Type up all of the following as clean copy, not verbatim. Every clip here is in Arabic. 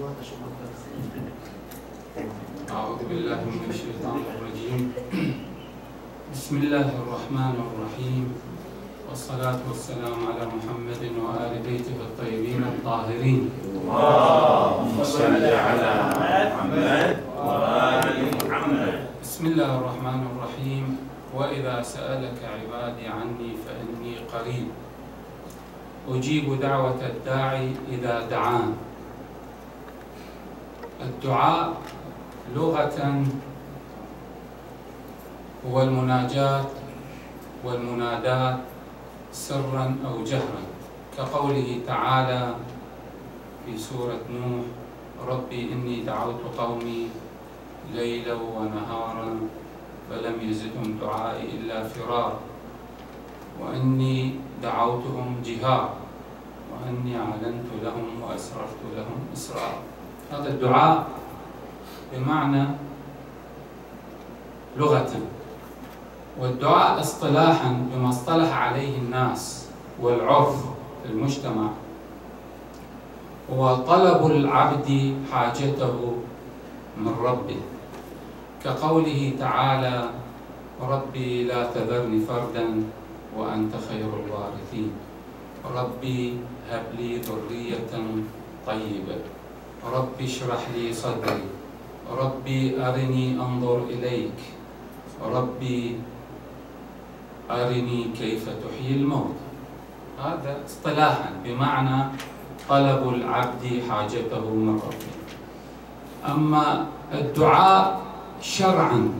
أعوذ بالله من الشيطان الرجيم. بسم الله الرحمن الرحيم، والصلاة والسلام على محمد وآل بيته الطيبين الطاهرين. اللهم صل على محمد وآل محمد. بسم الله الرحمن الرحيم. وإذا سألك عبادي عني فإني قريب أجيب دعوة الداعي إذا دعان. الدعاء لغة هو المناجاة والمناداة سرا أو جهرا، كقوله تعالى في سورة نوح: ربي إني دعوت قومي ليلا ونهارا فلم يزدهم دعائي إلا فرارا وإني دعوتهم جهارا وإني أعلنت لهم وأسررت لهم إسرارا. هذا الدعاء بمعنى لغة، والدعاء اصطلاحا بما اصطلح عليه الناس والعرف في المجتمع هو طلب العبد حاجته من ربه، كقوله تعالى: ربي لا تذرني فردا وأنت خير الوارثين، ربي هب لي ذرية طيبة، ربي اشرح لي صدري، ربي أرني أنظر إليك، ربي أرني كيف تحيي الموت. هذا اصطلاحا بمعنى طلب العبد حاجته من ربه. أما الدعاء شرعا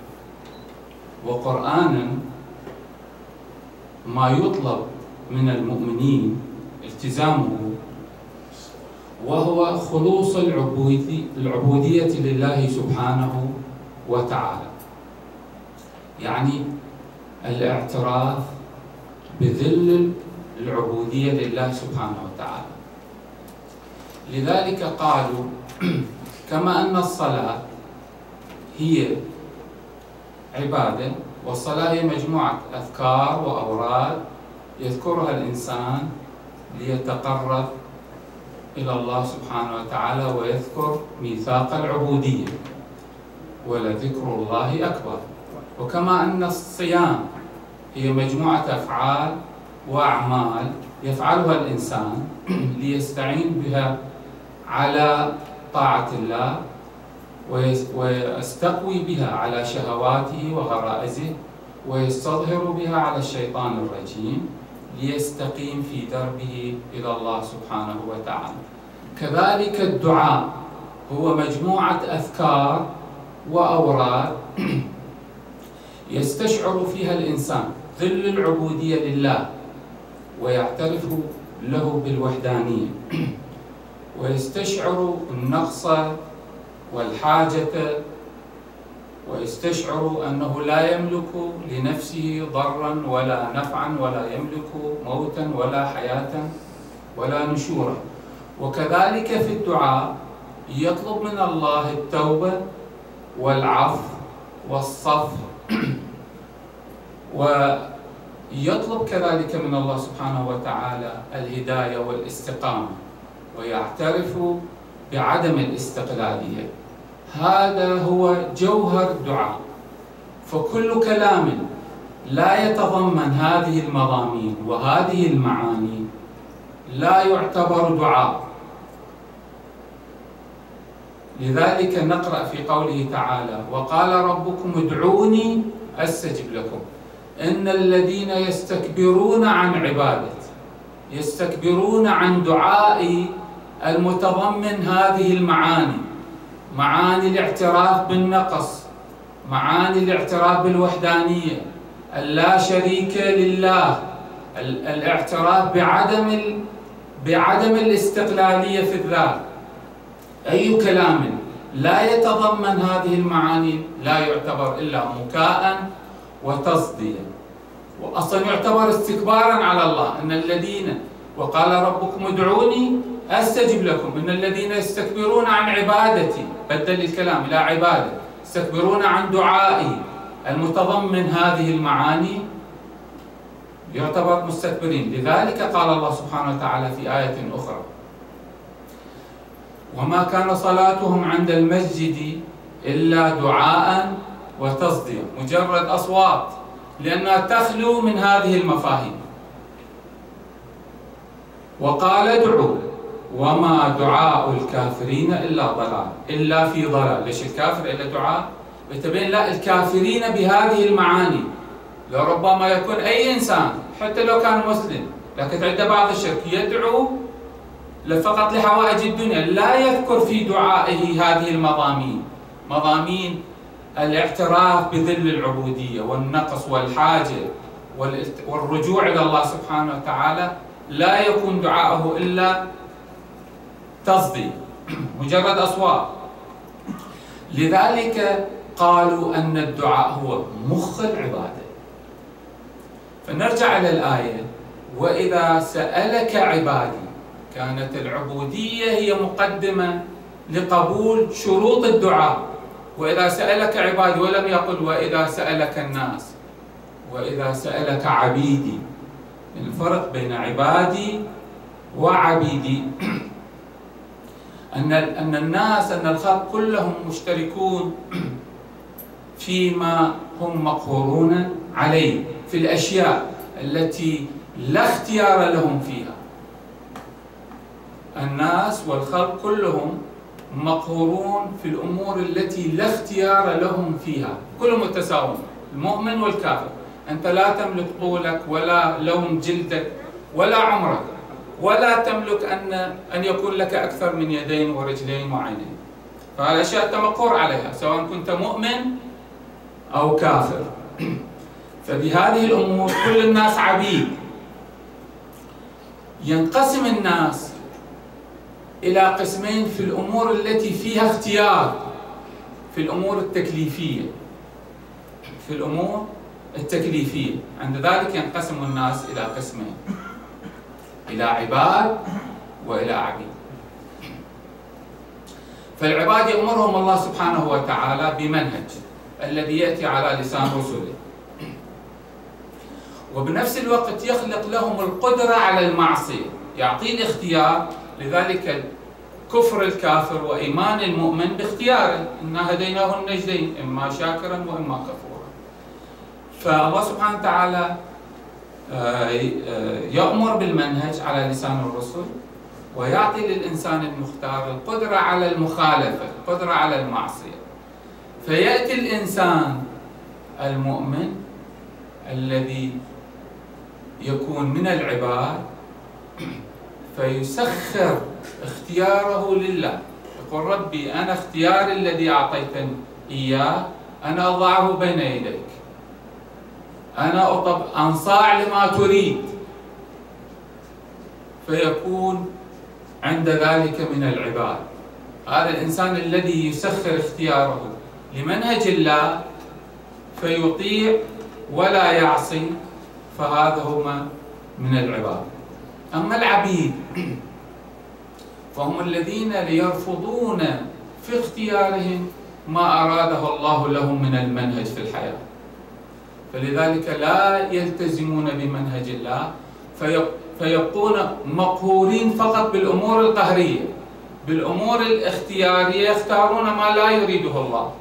وقرآنا ما يطلب من المؤمنين التزامه، وهو خلوص العبودية لله سبحانه وتعالى، يعني الاعتراف بذل العبودية لله سبحانه وتعالى. لذلك قالوا كما أن الصلاة هي عبادة، والصلاة هي مجموعة أذكار وأوراد يذكرها الإنسان ليتقرب إلى الله سبحانه وتعالى ويذكر ميثاق العبودية، ولذكر الله أكبر. وكما أن الصيام هي مجموعة أفعال وأعمال يفعلها الإنسان ليستعين بها على طاعة الله ويستقوي بها على شهواته وغرائزه، ويستظهر بها على الشيطان الرجيم ليستقيم في دربه إلى الله سبحانه وتعالى. كذلك الدعاء هو مجموعة أذكار وأوراد يستشعر فيها الإنسان ذل العبودية لله ويعترف له بالوحدانية، ويستشعر النقص والحاجة، ويستشعر أنه لا يملك لنفسه ضرا ولا نفعا، ولا يملك موتا ولا حياة ولا نشورا. وكذلك في الدعاء يطلب من الله التوبة والعفو والصفح، ويطلب كذلك من الله سبحانه وتعالى الهداية والاستقامة، ويعترف بعدم الاستقلالية. هذا هو جوهر الدعاء. فكل كلام لا يتضمن هذه المضامين وهذه المعاني لا يعتبر دعاء. لذلك نقرأ في قوله تعالى: وقال ربكم ادعوني أستجب لكم إن الذين يستكبرون عن عبادتي، يستكبرون عن دعائي المتضمن هذه المعاني، معاني الاعتراف بالنقص، معاني الاعتراف بالوحدانية، اللا شريك لله، الاعتراف بعدم الاستقلالية في الذات. أي كلام لا يتضمن هذه المعاني لا يعتبر إلا مكاء وتصديا، وأصلا يعتبر استكبارا على الله. إن الذين وقال ربكم ادعوني أستجب لكم إن الذين يستكبرون عن عبادتي، بدل الكلام إلى عبادة، يستكبرون عن دعائي المتضمن هذه المعاني يعتبر مستكبرين. لذلك قال الله سبحانه وتعالى في آية أخرى: وما كان صلاتهم عند المسجد إلا دعاء وتصدية، مجرد أصوات، لأنها تخلو من هذه المفاهيم. وقال ادعوا وما دعاء الكافرين إلا ضلال، إلا في ضلال. ليش الكافر إلا دعاء؟ يتبين لا، الكافرين بهذه المعاني لربما يكون أي إنسان حتى لو كان مسلم لكن عنده بعض الشرك يدعو فقط لحوائج الدنيا، لا يذكر في دعائه هذه المضامين، مضامين الاعتراف بذل العبودية والنقص والحاجة والرجوع إلى الله سبحانه وتعالى. لا يكون دعاءه إلا تصدي، مجرد أصوات. لذلك قالوا أن الدعاء هو مخ العبادة. فنرجع إلى الآية: وإذا سألك عبادي. كانت العبودية هي مقدمة لقبول شروط الدعاء. وإذا سألك عبادي، ولم يقل وإذا سألك الناس، وإذا سألك عبيدي. الفرق بين عبادي وعبيدي أن الناس، أن الخلق كلهم مشتركون فيما هم مقهورون عليه، في الأشياء التي لا اختيار لهم فيها. الناس والخلق كلهم مقهورون في الأمور التي لا اختيار لهم فيها، كلهم متساوون، المؤمن والكافر. أنت لا تملك طولك ولا لون جلدك ولا عمرك، ولا تملك أن يكون لك أكثر من يدين ورجلين وعينين. فالأشياء أنت مقهور عليها سواء كنت مؤمن أو كافر. فبهذه الأمور كل الناس عبيد. ينقسم الناس إلى قسمين في الأمور التي فيها اختيار، في الأمور التكليفية، في الأمور التكليفية. عند ذلك ينقسم الناس إلى قسمين: إلى عباد وإلى عبيد. فالعباد يأمرهم الله سبحانه وتعالى بمنهج الذي يأتي على لسان رسله، وبنفس الوقت يخلق لهم القدرة على المعصية، يعطيه الاختيار. لذلك كفر الكافر وإيمان المؤمن باختياره، إنا هديناه النجدين، إما شاكرا وإما كفورا. فالله سبحانه وتعالى يأمر بالمنهج على لسان الرسل، ويعطي للإنسان المختار القدرة على المخالفة، القدرة على المعصية. فيأتي الإنسان المؤمن الذي يكون من العباد فيسخر اختياره لله، يقول ربي أنا اختياري الذي أعطيتني إياه أنا أضعه بين يديك، أنا أنصاع لما تريد. فيكون عند ذلك من العباد. هذا الإنسان الذي يسخر اختياره لمنهج الله فيطيع ولا يعصي، فهذا هما من العباد. أما العبيد فهم الذين يرفضون في اختيارهم ما أراده الله لهم من المنهج في الحياة، فلذلك لا يلتزمون بمنهج الله، فيبقون مقهورين فقط بالأمور القهرية، بالأمور الاختيارية يختارون ما لا يريده الله،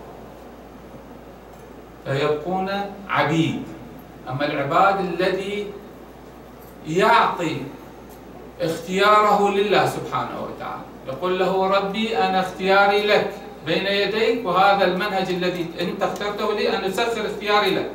فيبقون عبيد. أما العباد الذي يعطي اختياره لله سبحانه وتعالى، يقول له ربي أنا اختياري لك بين يديك، وهذا المنهج الذي أنت اخترته لي أن أسخر اختياري لك،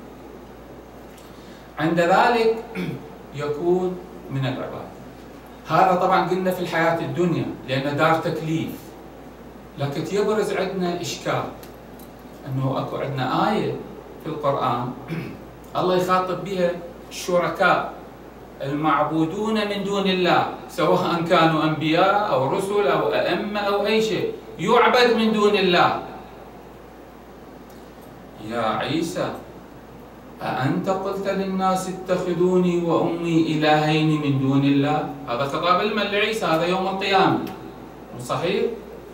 عند ذلك يكون من العباد. هذا طبعا قلنا في الحياة الدنيا لأن دار تكليف، لكن يبرز عندنا إشكال أنه أكو عندنا آية في القرآن الله يخاطب بها الشركاء المعبودون من دون الله، سواء كانوا أنبياء أو رسل أو أئمة أو أي شيء يعبد من دون الله. يا عيسى أأنت قلت للناس اتخذوني وأمي إلهين من دون الله؟ هذا خطاب لمن؟ لعيسى، هذا يوم القيامة، صحيح؟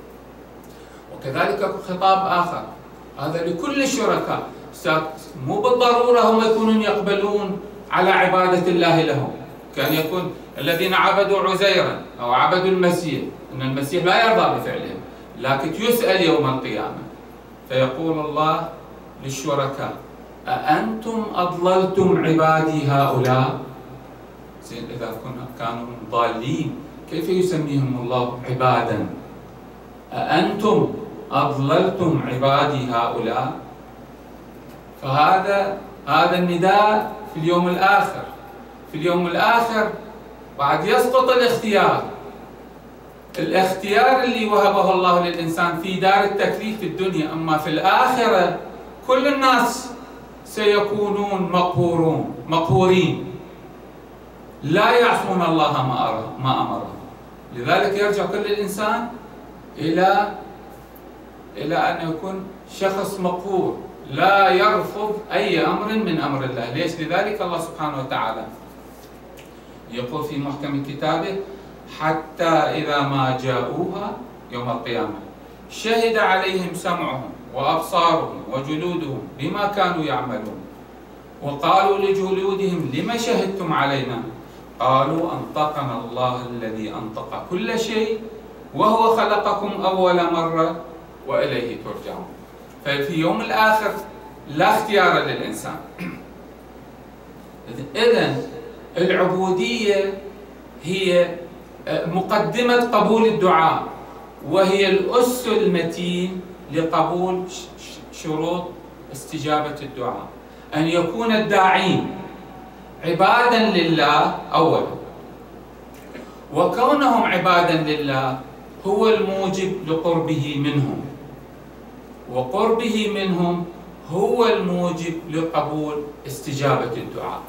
وكذلك خطاب آخر هذا لكل الشركاء، مو بالضرورة هم يكونون يقبلون على عبادة الله لهم، كان يكون الذين عبدوا عزيرا أو عبدوا المسيح، أن المسيح لا يرضى بفعلهم، لكن يسأل يوم القيامة فيقول الله للشركاء: أأنتم أضللتم عبادي هؤلاء؟ زين، إذا كانوا ضالين كيف يسميهم الله عبادا؟ أأنتم أضللتم عبادي هؤلاء؟ فهذا النداء في اليوم الآخر. في اليوم الآخر بعد يسقط الاختيار اللي وهبه الله للإنسان في دار التكليف في الدنيا، أما في الآخرة كل الناس سيكونون مقهورين لا يعصون الله ما أمرهم. لذلك يرجع كل الإنسان إلى أن يكون شخص مقهور لا يرفض أي أمر من أمر الله. ليش؟ لذلك الله سبحانه وتعالى يقول في محكم كتابه: حتى إذا ما جاءوها يوم القيامة شهد عليهم سمعهم وأبصارهم وجلودهم بما كانوا يعملون، وقالوا لجلودهم: لم شهدتم علينا؟ قالوا: أنطقنا الله الذي أنطق كل شيء وهو خلقكم أول مرة وإليه ترجعون. ففي يوم الآخر لا اختيار للإنسان. إذن العبودية هي مقدمة قبول الدعاء، وهي الأس المتين لقبول شروط استجابة الدعاء، أن يكون الداعين عبادا لله أولا، وكونهم عبادا لله هو الموجب لقربه منهم، وقربه منهم هو الموجب لقبول استجابة الدعاء.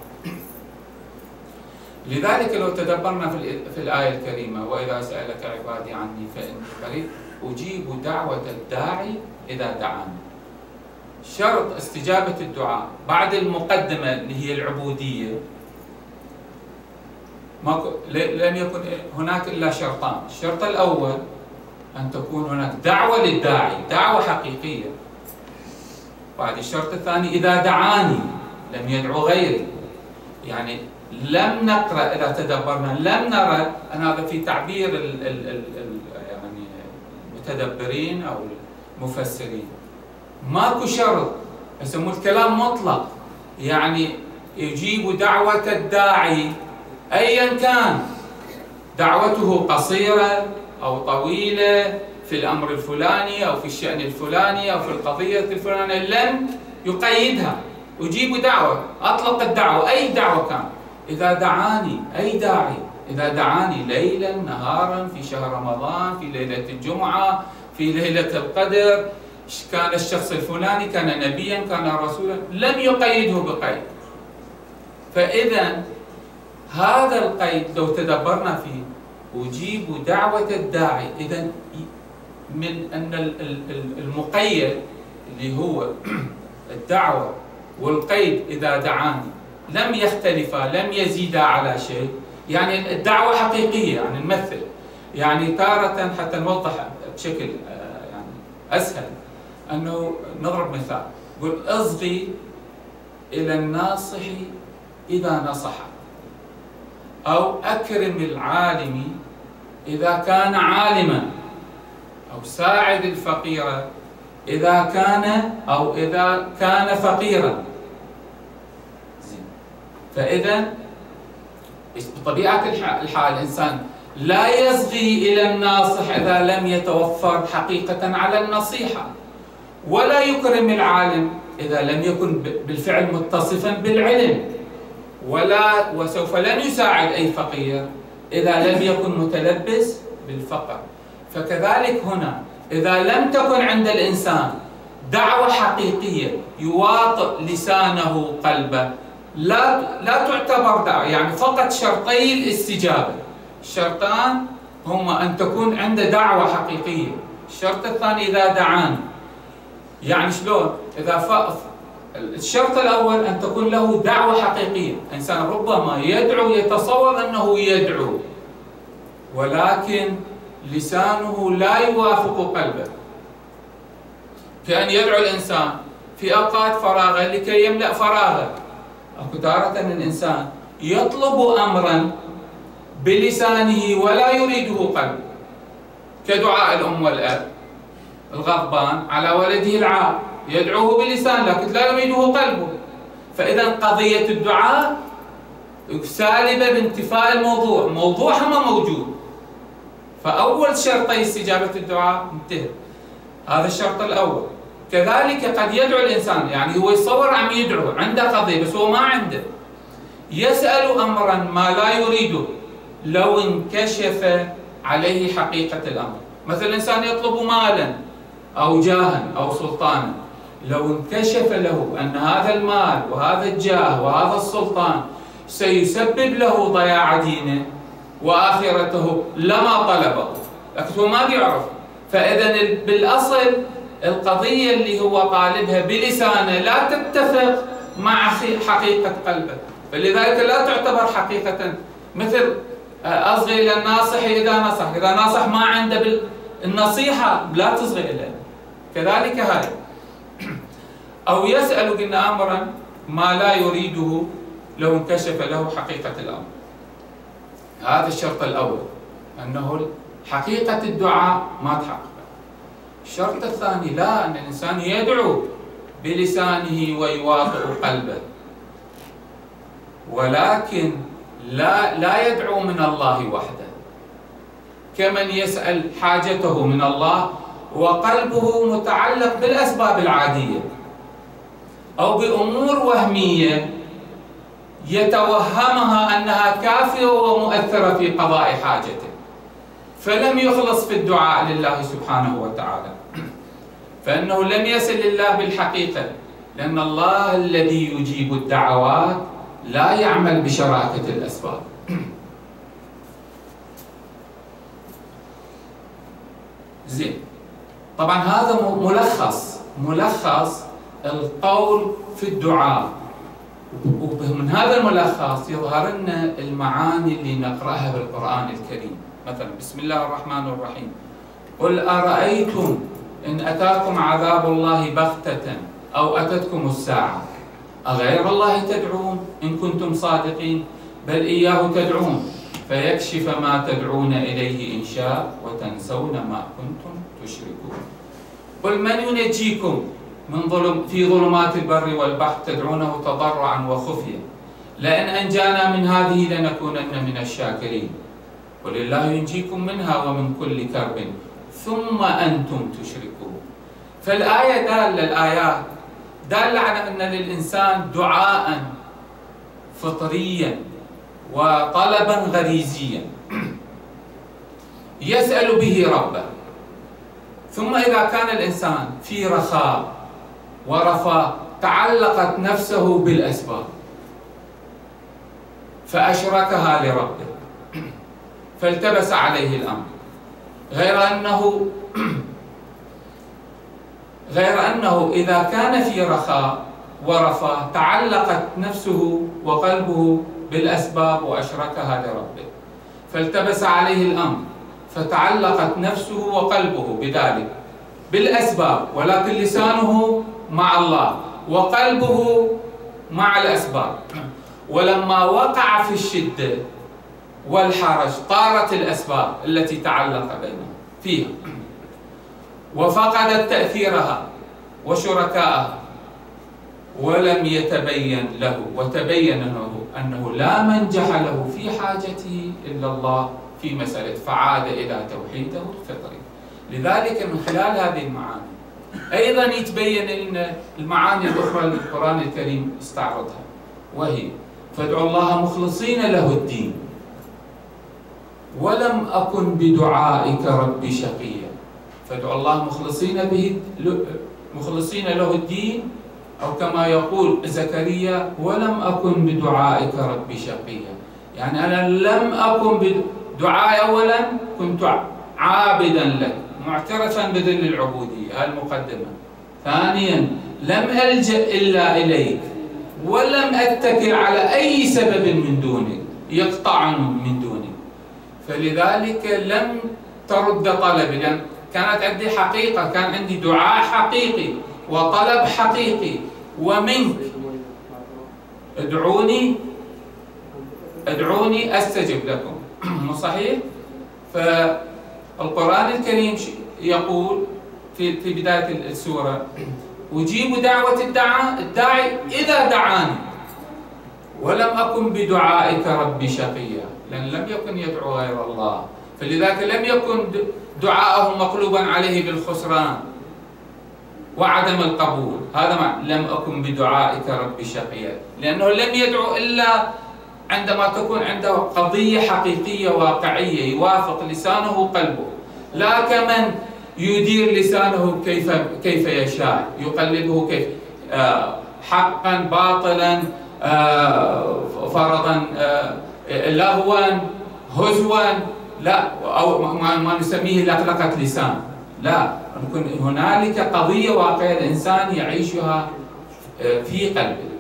لذلك لو تدبرنا في الآية الكريمة: وإذا سألك عبادي عني فإني قريب أجيب دعوة الداعي إذا دعاني. شرط استجابة الدعاء بعد المقدمة اللي هي العبودية لم يكن هناك إلا شرطان. الشرط الأول أن تكون هناك دعوة للداعي، دعوة حقيقية. بعد الشرط الثاني: إذا دعاني لم يدعو غيري. يعني لم نقرأ، إذا تدبرنا لم نرى أن هذا في تعبير يعني المتدبرين أو المفسرين ماكو شرط، يسموه الكلام مطلق، يعني يجيب دعوة الداعي أيا كان، دعوته قصيرة أو طويلة، في الأمر الفلاني أو في الشأن الفلاني أو في القضية الفلانية، لم يقيدها. أجيب دعوة، أطلق الدعوة أي دعوة كان. إذا دعاني أي داعي، إذا دعاني ليلا نهارا، في شهر رمضان، في ليلة الجمعة، في ليلة القدر، كان الشخص الفلاني، كان نبيا، كان رسولا، لم يقيده بقيد. فإذا هذا القيد لو تدبرنا فيه: أجيب دعوة الداعي، إذا من أن المقيد اللي هو الدعوة والقيد إذا دعاني لم يختلفا، لم يزيدا على شيء، يعني الدعوة حقيقية. يعني نمثل، يعني تارة حتى نوضح بشكل يعني أسهل، أنه نضرب مثال، قل: اصغي إلى الناصح إذا نصح، أو أكرم العالم إذا كان عالما، أو ساعد الفقير إذا كان فقيرا. فإذا بطبيعة الحال الإنسان لا يصغي إلى الناصح إذا لم يتوفر حقيقة على النصيحة، ولا يكرم العالم إذا لم يكن بالفعل متصفا بالعلم، وسوف لن يساعد أي فقير إذا لم يكن متلبس بالفقر. فكذلك هنا إذا لم تكن عند الإنسان دعوة حقيقية يواطئ لسانه قلبه، لا تعتبر دعوة. يعني فقط شرطي الاستجابة، الشرطان هما أن تكون عنده دعوة حقيقية. الشرط الثاني: إذا دعاني. يعني شلون؟ الشرط الأول أن تكون له دعوة حقيقية. إنسان ربما يدعو، يتصور أنه يدعو، ولكن لسانه لا يوافق قلبه. كأن يدعو الإنسان في أوقات فراغه لكي يملأ فراغه. أكو تارة الإنسان يطلب أمرا بلسانه ولا يريده قلبه، كدعاء الأم والأب الغضبان على ولده العاق، يدعوه بلسان لكن لا يريده قلبه. فإذا قضية الدعاء سالبة بانتفاء الموضوع، موضوعها ما موجود. فأول شرطي استجابة الدعاء انتهى، هذا الشرط الأول. كذلك قد يدعو الإنسان، يعني هو يتصور عم يدعو، عنده قضية بس هو ما عنده، يسأل أمرا ما لا يريده لو انكشف عليه حقيقة الأمر. مثل الإنسان يطلب مالا أو جاها أو سلطانا، لو انكشف له أن هذا المال وهذا الجاه وهذا السلطان سيسبب له ضياع دينه وآخرته لما طلبه، لكن هو ما بيعرف. فإذا بالأصل القضية اللي هو طالبها بلسانه لا تتفق مع حقيقة قلبه، فلذلك لا تعتبر حقيقة. مثل أصغي إلى الناصح إذا نصح، إذا ناصح ما عنده النصيحة لا تصغي إليه، كذلك هذا. أو يسأل قلنا أمرا ما لا يريده لو انكشف له حقيقة الأمر. هذا الشرط الأول، أنه حقيقة الدعاء ما تحقق. الشرط الثاني لا، أن الإنسان يدعو بلسانه ويواطئ قلبه، ولكن لا يدعو من الله وحده، كمن يسأل حاجته من الله وقلبه متعلق بالأسباب العادية أو بأمور وهمية يتوهمها أنها كافية ومؤثرة في قضاء حاجته، فلم يخلص في الدعاء لله سبحانه وتعالى، فإنه لم يصل لله بالحقيقة، لأن الله الذي يجيب الدعوات لا يعمل بشراكة الأسباب. زين، طبعا هذا ملخص القول في الدعاء، ومن هذا الملخص يظهر لنا المعاني اللي نقرأها بالقرآن الكريم. مثلا بسم الله الرحمن الرحيم، قل أرأيتم إن أتاكم عذاب الله بغتة أو أتتكم الساعة أغير الله تدعون إن كنتم صادقين بل إياه تدعون فيكشف ما تدعون إليه إن شاء وتنسون ما كنتم تشركون. قل من ينجيكم في ظلمات البر والبحر تدعونه تضرعا وخفيا لئن أنجانا من هذه لنكونن من الشاكرين. قل الله ينجيكم منها ومن كل كرب ثم أنتم تشركون. فالآية الآيات دالة على أن للإنسان دعاء فطريا وطلبا غريزيا يسأل به ربه. ثم إذا كان الإنسان في رخاء ورفاه تعلقت نفسه بالأسباب فأشركها لربه فالتبس عليه الأمر، غير أنه إذا كان في رخاء ورفاه تعلقت نفسه وقلبه بالأسباب وأشركها لربه فالتبس عليه الأمر فتعلقت نفسه وقلبه بذلك بالأسباب، ولكن لسانه مع الله وقلبه مع الأسباب. ولما وقع في الشدة والحرج طارت الأسباب التي تعلق بينهم فيها وفقدت تأثيرها وشركائها ولم يتبين له وتبين له أنه لا منجح له في حاجته إلا الله في مسألة فعاد إلى توحيده الفطري. لذلك من خلال هذه المعاني أيضا يتبين لنا المعاني الأخرى اللي القرآن الكريم استعرضها، وهي فادعوا الله مخلصين له الدين ولم أكن بدعائك ربي شقيا. فادعوا الله مخلصين له الدين، أو كما يقول زكريا ولم أكن بدعائك ربي شقيا، يعني أنا لم أكن بدعائي أولا كنت عابدا لك معترفا بذل العبودية المقدمة، ثانيا لم ألجأ إلا إليك ولم أتكل على أي سبب من دونك يقطعني من دونك، فلذلك لم ترد طلبي، لأن كانت عندي حقيقة، كان عندي دعاء حقيقي وطلب حقيقي ومنك ادعوني أستجب لكم مو صحيح؟ فالقرآن الكريم يقول في بداية السورة: أجيب دعوة الداعي إذا دعاني ولم أكن بدعائك ربي شقيا، لأن لم يكن يدعو غير الله، فلذلك لم يكن دعاءه مقلوبا عليه بالخسران وعدم القبول. هذا معنى لم أكن بدعائك ربي شقيا، لأنه لم يدعو إلا عندما تكون عنده قضية حقيقية واقعية يوافق لسانه قلبه، لا كمن يدير لسانه كيف يشاء، يقلبه كيف حقا باطلا، فرضا، لغوا، هزوا، لا، أو ما نسميه لقلقة لسان، لا، هنالك قضية واقعية الإنسان يعيشها في قلبه.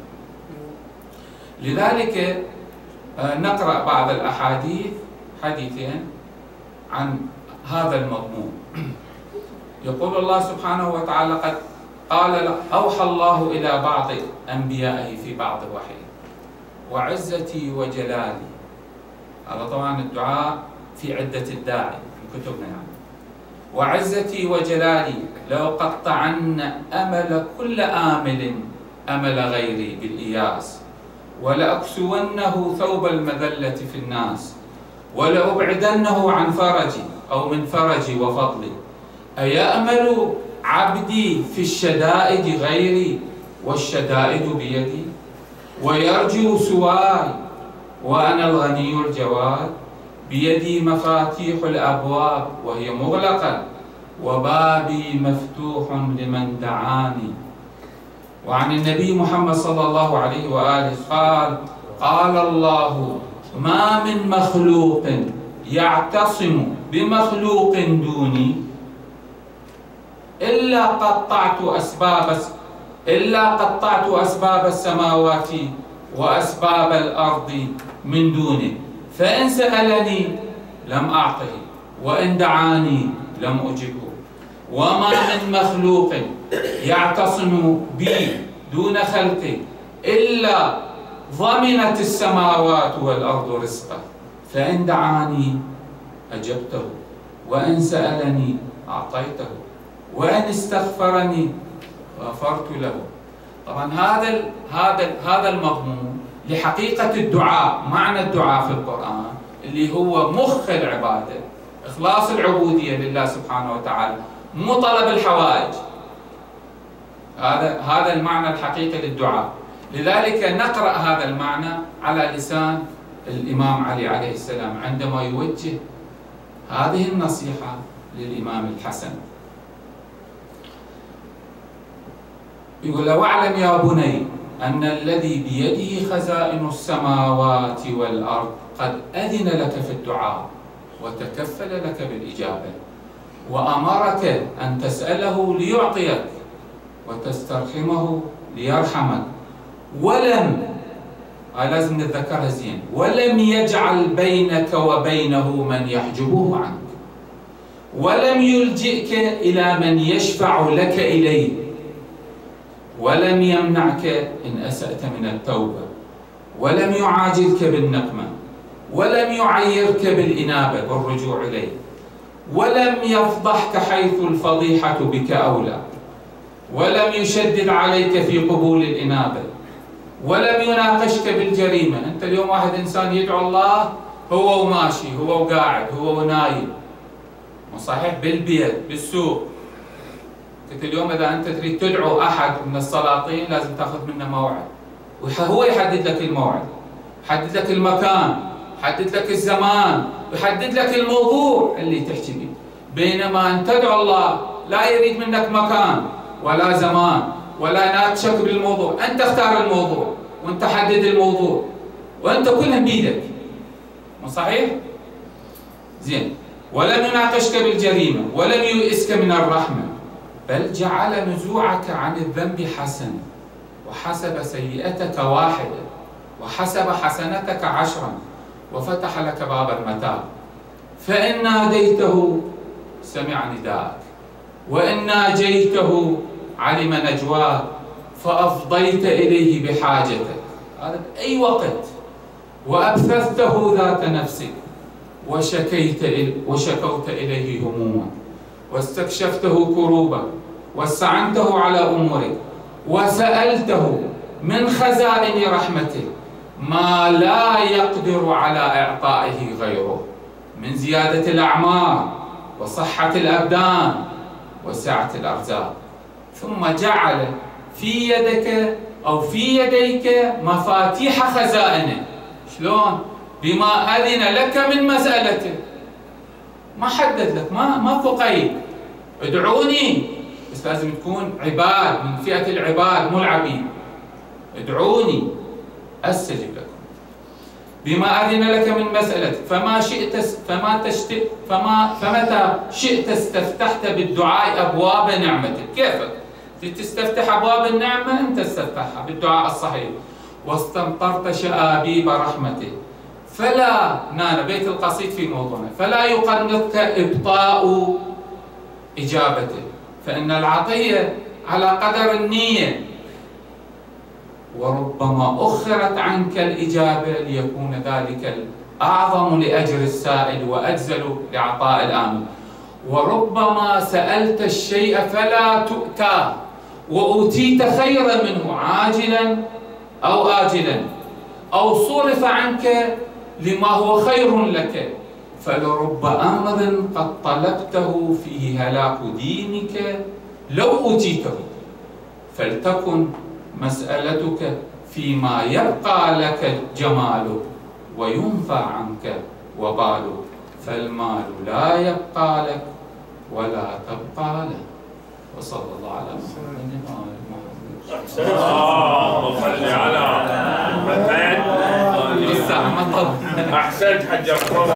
لذلك نقرأ بعض الأحاديث، حديثين عن هذا المضمون. يقول الله سبحانه وتعالى: قد قال أوحى الله إلى بعض أنبيائه في بعض الوحي: وعزتي وجلالي. هذا طبعا الدعاء في عدة الداعي في كتبنا يعني. وعزتي وجلالي لأقطعن أمل كل آمل أمل غيري بالإياس، ولأكسونه ثوب المذلة في الناس، ولأبعدنه عن فرجي أو من فرجي وفضلي. أيأمل عبدي في الشدائد غيري والشدائد بيدي، ويرجو سواي وأنا الغني الجواد، بيدي مفاتيح الأبواب وهي مغلقة، وبابي مفتوح لمن دعاني. وعن النبي محمد صلى الله عليه وآله قال: قال الله: ما من مخلوق يعتصم بمخلوق دوني إلا قطعت أسباب السماوات وأسباب الأرض من دونه، فإن سألني لم أعطه، وإن دعاني لم أجبه. وما من مخلوق يعتصم بي دون خلقي إلا ضمنت السماوات والأرض رزقه، فإن دعاني أجبته، وإن سألني أعطيته، وإن استغفرني غفرت له. طبعا هذا المضمون لحقيقة الدعاء، معنى الدعاء في القرآن اللي هو مخ العبادة، إخلاص العبودية لله سبحانه وتعالى، مو طلب الحوائج. هذا المعنى الحقيقي للدعاء. لذلك نقرأ هذا المعنى على لسان الإمام علي عليه السلام عندما يوجه هذه النصيحة للإمام الحسن. يقول: واعلم يا بني أن الذي بيده خزائن السماوات والأرض قد أذن لك في الدعاء وتكفل لك بالإجابة، وأمرك أن تسأله ليعطيك وتسترحمه ليرحمك، لازم نتذكرها زين، ولم يجعل بينك وبينه من يحجبه عنك، ولم يلجئك إلى من يشفع لك إليه، ولم يمنعك إن أسأت من التوبة، ولم يعاجلك بالنقمة، ولم يعيرك بالإنابة والرجوع إليه، ولم يفضحك حيث الفضيحة بك أولى، ولم يشدد عليك في قبول الإنابة، ولم يناقشك بالجريمة. أنت اليوم واحد إنسان يدعو الله هو وماشي، هو وقاعد، هو ونايم، صحيح، بالبيت، بالسوق. قلت اليوم إذا أنت تريد تدعو أحد من السلاطين لازم تأخذ منه موعد، وهو يحدد لك الموعد، يحدد لك المكان، يحدد لك الزمان، يحدد لك الموضوع اللي تحكي به. بينما أن تدعو الله لا يريد منك مكان ولا زمان ولا يناقشك بالموضوع، أنت اختار الموضوع وأنت حدد الموضوع وأنت كلها بيدك، مو صحيح؟ زين. ولم يناقشك بالجريمة، ولم ييئسك من الرحمة، بل جعل نزوعك عن الذنب حسن، وحسب سيئتك واحدة، وحسب حسنتك 10، وفتح لك باب المتاع. فإن ناديته سمع نداءك، وإن ناجيته علم نجواك، فأفضيت إليه بحاجتك، هذا بأي وقت، وأبثثته ذات نفسك، وشكوت إليه هموما، واستكشفته كروبا، واستعنته على أمورك، وسألته من خزائن رحمته ما لا يقدر على إعطائه غيره من زيادة الأعمار وصحة الأبدان وسعة الأرزاق، ثم جعل في يدك أو في يديك مفاتيح خزائنه. شلون؟ بما أذن لك من مسألته، ما حدد لك، ما فقيد. ادعوني، بس لازم تكون عباد من فئة العباد مو العبيد. ادعوني أستجب لكم بما أذن لك من مسألتك، فمتى شئت استفتحت بالدعاء أبواب نعمتك. كيفك تستفتح أبواب النعمة؟ أنت استفتحها بالدعاء الصحيح. واستمطرت شآبيب رحمته، فلا نانا بيت القصيد في موضوعنا، فلا يقنطك إبطاء إجابته، فإن العطية على قدر النية، وربما أخرت عنك الإجابة ليكون ذلك الأعظم لأجر السائل وأجزل لعطاء الآمن. وربما سألت الشيء فلا تؤتى وأوتيت خيرا منه عاجلا أو آجلا، أو صرف عنك لما هو خير لك، فلرب أمر قد طلبته فيه هلاك دينك لو أوتيته، فلتكن مسألتك فيما يبقى لك جماله وينفع عنك وباله، فالمال لا يبقى لك ولا تبقى له. وصلى الله على محمد وآل محمد. اللهم صل على محمد. الساعة مطر. أحسنت حج